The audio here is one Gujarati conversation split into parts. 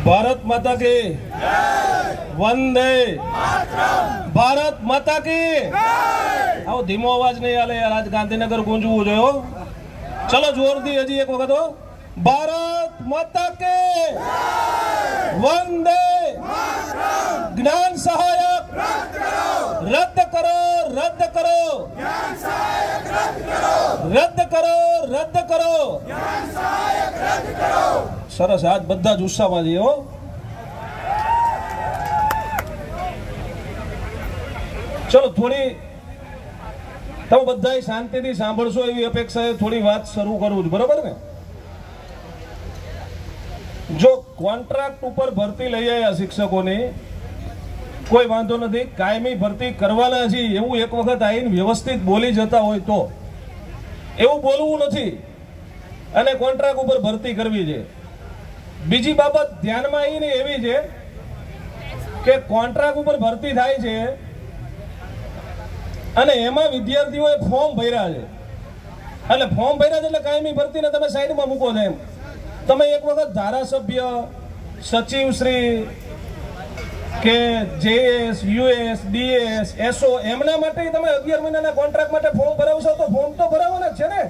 भारत माता की वंदे भारत माता की आओ धीमो अवाज नहीं आले यार आज गांधीनगर गूंजवू जो चलो जोर दी हजी एक वक्त हो भारत माता के वंदे ज्ञान सहायक रद्द करो रद्द करो रद्द करो रद्द करो सरस आज बधा ज उत्साहमां छे हो चलो थोड़ी तमे बधाए शांतिथी सांभळशो एवी अपेक्षाए थोड़ी बात शरू करूं बराबर ने जो कॉन्ट्राक्ट ऊपर भरती लई आया शिक्षकोनी कोई वांधो नहीं कायमी भरती करवाना छे एवुं एक वखत आईने व्यवस्थित बोली जता होय तो एवुं बोलवुं नथी अने कॉन्ट्राक्ट ऊपर भरती करवी छे। बीजी बाबत ध्यानमां आवीने एवी छे के कॉन्ट्राक्ट ऊपर भरती थाय छे अने एमां विद्यार्थीओए फॉर्म भर्या छे अने फॉर्म भर्या छे એટલે કાયમી ભરતીને તમે સાઈડમાં મૂકો છો એમ તમે એક વખત ધારાસભ્ય સચિવશ્રી કે જેએસ યુએસ ડીએસ એસઓ એમના માટે તમે 11 મહિનાના કોન્ટ્રાક્ટ માટે ફોર્મ ભરાવશો તો ફોર્મ તો ભરાવવાના જ છે ને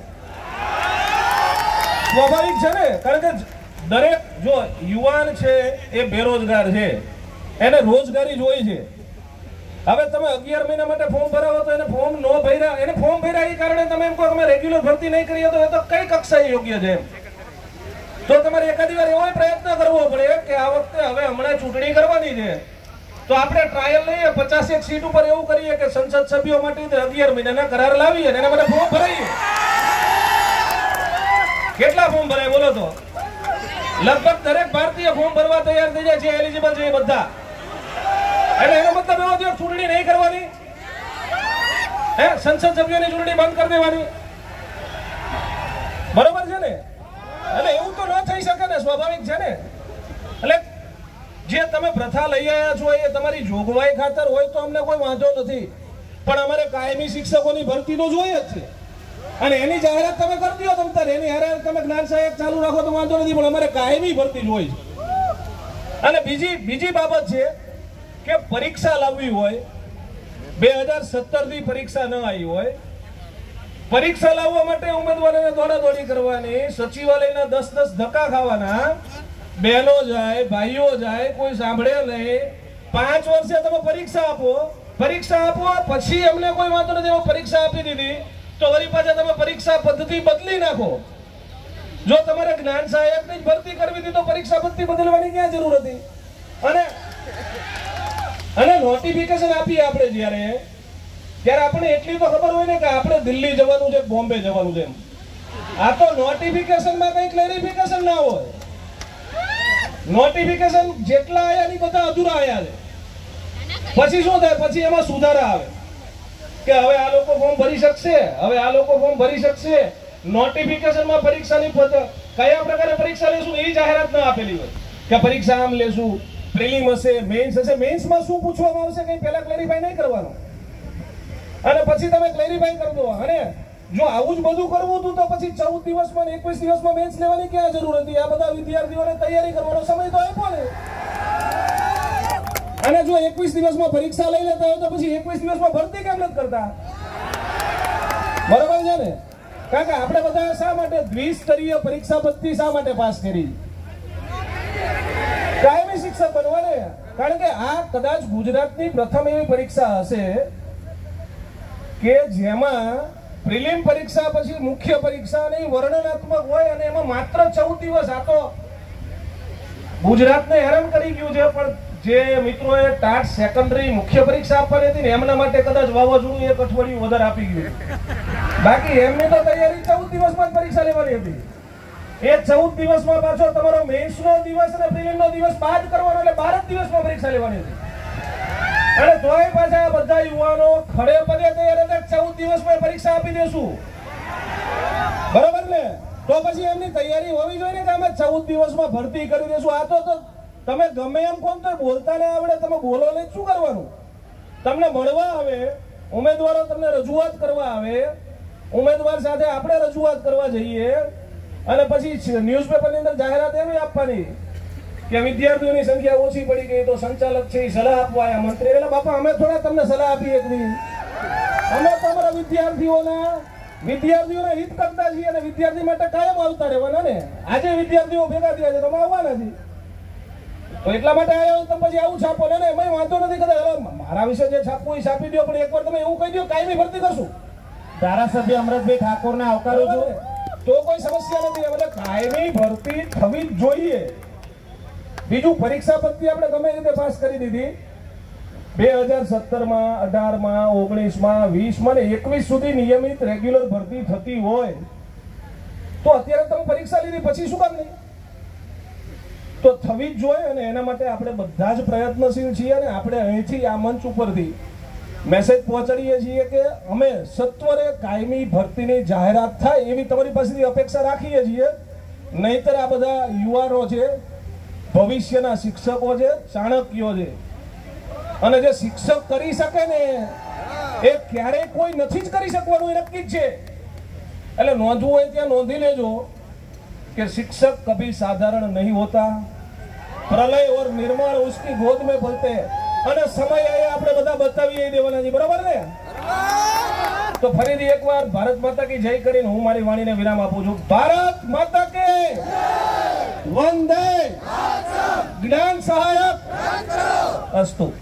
સ્વાભાવિક છે ને કારણ કે દરેક જો યુવાન છે એ બેરોજગાર છે એને રોજગારી જોઈએ છે હવે તમે 11 મહિના માટે ફોર્મ ભરાવો તો એને ફોર્મ નો ભર્યા એને ફોર્મ ભર્યા એ કારણે તમે એમ કહો અમે રેગ્યુલર ભરતી નહીં કરીએ તો એ તો કઈ કક્ષાએ યોગ્ય છે તો તમારે એકાદી વાર એવો પ્રયત્ન કરવો પડે કે આ વખતે હવે હમણાં ચૂંટણી કરવાની છે તો આપણે ટ્રાયલ લઈએ 51 સીટ ઉપર એવું કરીએ કે સંસદ સભ્યો માટે 11 મહિનાના કરાર લાવીએ અને એના માટે ફોર્મ ભરાઈએ કેટલા ફોર્મ ભરાય બોલો તો લગભગ દરેક ભારતીય ફોર્મ ભરવા તૈયાર થઈ જાય છે એલિજિબલ છે બધા એટલે એનો મતલબ એવો થયો ચૂંટણી નહીં કરવાની હે સંસદ સભ્યોની ચૂંટણી બંધ કરી દેવાની બરોબર છે ને એટલે એવું તો ન થઈ શકે ને સ્વાભાવિક છે ને એટલે જે તમે પ્રથા લઈ આવ્યા છો એ તમારી જોગવાઈ ખાતર હોય તો અમને કોઈ વાંધો નથી પણ અમારે કાયમી શિક્ષકોની ભરતી તો જોઈએ જ છે અને એની જાહેરાત તમે કરી દો તમ તારે એની હારે તમે જ્ઞાન સહાયક ચાલુ રાખો તો વાંધો નથી પણ અમારે કાયમી ભરતી જોઈએ છે અને બીજી બાબત છે કે પરીક્ષા લાવવી હોય 2017 થી પરીક્ષા ન આવી હોય પરીક્ષા લાવવા માટે ઉમેદવારોને દોડાદોડી કરવાની સચિવાલયના 10-10 ધક્કા ખાવાના બહેનો જાય ભાઈઓ જાય કોઈ સાંભળે નહીં 5 વર્ષે તમે પરીક્ષા આપો પછી અમને કોઈ વાંધો નથી પરીક્ષા આપી દીધી તો વળી પાછા તમે પરીક્ષા પદ્ધતિ બદલી નાખો જો તમારે જ્ઞાન સહાયકની જ ભરતી કરવી હતી તો પરીક્ષા પદ્ધતિ બદલવાની ક્યાં જરૂર હતી અને નોટિફિકેશન આપીએ આપણે જ્યારે આપણે એટલી તો ખબર હોય ને કે આપણે દિલ્હી જવાનું છે બોમ્બે જવાનું છે આ તો નોટિફિકેશનમાં કઈ ક્લેરિફિકેશન ના હોય નોટિફિકેશન જેટલા આયા ની બધા અધૂરા આયા છે પછી શું થાય પછી એમાં સુધારા આવે કે હવે આ લોકો ફોર્મ ભરી શકશે નોટિફિકેશનમાં પરીક્ષાની કયા પ્રકારે પરીક્ષા લેશું એ જાહેરાત ન આપેલી હોય કે પરીક્ષા આમ લેશું પ્રિલિમ હશે મેન્સ હશે મેન્સમાં શું પૂછવામાં આવશે કઈ પહેલા ક્લેરિફાઈ નહીં કરવાનું અને પછી તમે ક્લેરિફાઈ કરી દો અને જો આવું જ બધું કરવું હતું તો પછી 14 દિવસમાં 21 દિવસમાં મેન્સ લેવાની ક્યાં જરૂર હતી આ બધા વિદ્યાર્થીઓને તૈયારી કરવાનો સમય તો આપ્યો ને અને જો 21 દિવસમાં પરીક્ષા લઈ લેતા હોય તો પછી 21 દિવસમાં ભરતી કેમ નથી કરતા બરાબર છે ને કારણ કે આપણે બધા શા માટે દ્વિસ્તરીય પરીક્ષા પદ્ધતિ શા માટે પાસ કરી કાયમી શિક્ષક બનવાને કારણ કે આ કદાચ ગુજરાતની પ્રથમ એવી પરીક્ષા હશે કે જેમાં પ્રિલિમ પરીક્ષા પછી મુખ્ય પરીક્ષા અને વર્ણનાત્મક હોય અને એમાં માત્ર 14 દિવસ આ તો ગુજરાતને હેરાન કરી ગયું છે પણ જે મિત્રોએ ટાટ સેકન્ડરી મુખ્ય પરીક્ષા આપવાની હતી ને એમના માટે કદાચ વાવાઝોડું એક અઠવાડિયું વધારે આપી ગયું બાકી એમની તો તૈયારી 14 દિવસમાં જ પરીક્ષા લેવાની હતી એ 14 દિવસમાં પાછો તમારો મેન્સનો દિવસ અને પ્રિલિમનો દિવસ બાદ કરવાનો એટલે 12 દિવસમાં પરીક્ષા લેવાની હતી અને તોય પાછા બધા યુવાનો ખડે પગે તૈયાર હતા 14 દિવસમાં પરીક્ષા આપી દેશું બરાબર ને તો પછી એમની તૈયારી હોવી જોઈએ ને કે અમે 14 દિવસમાં ભરતી કરી દેશું આ તો તમે ગમે એમ કોણ તો બોલતા ન આવડે તમે બોલો ને શું કરવાનું તમને મળવા આવે ઉમેદવારો તમને રજૂઆત કરવા આવે ઉમેદવાર સાથે આપણે રજૂઆત કરવા જઈએ અને પછી ન્યૂઝપેપરની અંદર જાહેરાત એવી આપવાની કે વિદ્યાર્થીઓની સંખ્યા ઓછી પડી ગઈ તો સંચાલક છે એ સલાહ આપવા આવ્યા મંત્રી. એટલે બાપા અમે થોડા તમને સલાહ આપી એકવી, અમે તો અમારા વિદ્યાર્થીઓના હિત કરતા છીએ અને વિદ્યાર્થી માટે કાયમ આવતા રહેવાના ને. આજે વિદ્યાર્થીઓ ભેગા થયા છે, તમે આવવાના છે તો એટલા માટે આવ્યા. તમે પછી આવું છાપો ને એમાં વાંધો નથી કરતા. મારા વિશે જે છાપવું એ છાપી દો, પણ એકવાર તમે એવું કહી દો કાયમી ભરતી કરશું. ધારાસભ્ય અમરતભાઈ ઠાકોરને આવકારું છું. તો કોઈ સમસ્યા નથી. એટલે કાયમી ભરતી થવી જ જોઈએ. બીજું, પરીક્ષા પદ્ધતિ આપણે ગમે રીતે પાસ કરી દીધી 2017માં, 18માં, 19માં, 20માં ને 21 સુધી નિયમિત રેગ્યુલર ભરતી થતી હોય તો અત્યારે તમે પરીક્ષા લીધી પછી શું કામ નહીં? તો થવી જ જોઈએ. અને એના માટે આપણે બધા જ પ્રયત્નશીલ છીએ અને આપણે અહીંથી આ મંચ ઉપરથી મેસેજ પહોંચાડીએ છીએ કે અમે સત્વરે કાયમી ભરતીની જાહેરાત થાય એવી તમારી પાસેથી અપેક્ષા રાખીએ છીએ. નહીતર આ બધા યુવાનો છે, ભવિષ્યના શિક્ષકો છે, ચાણક્યો છે, અને જે શિક્ષક કરી શકે ને એ ક્યારેય કોઈ નથી જ કરી શકવાનું, એ નક્કી જ છે. એટલે નોંધવું હોય ત્યાં નોંધી લેજો कि शिक्षक कभी साधारण नहीं होता, प्रलय और निर्माण उसकी गोद में पलते हैं. અને સમય આયા આપણે બધા બતાવીએ દેવાના છે, બરાબર ને? તો ફરીથી એકવાર ભારત માતા કી જય કરીને હું મારી વાણીને વિરામ આપું છું. ભારત માતા કે વંદે, જ્ઞાન સહાયક અસ્તુ.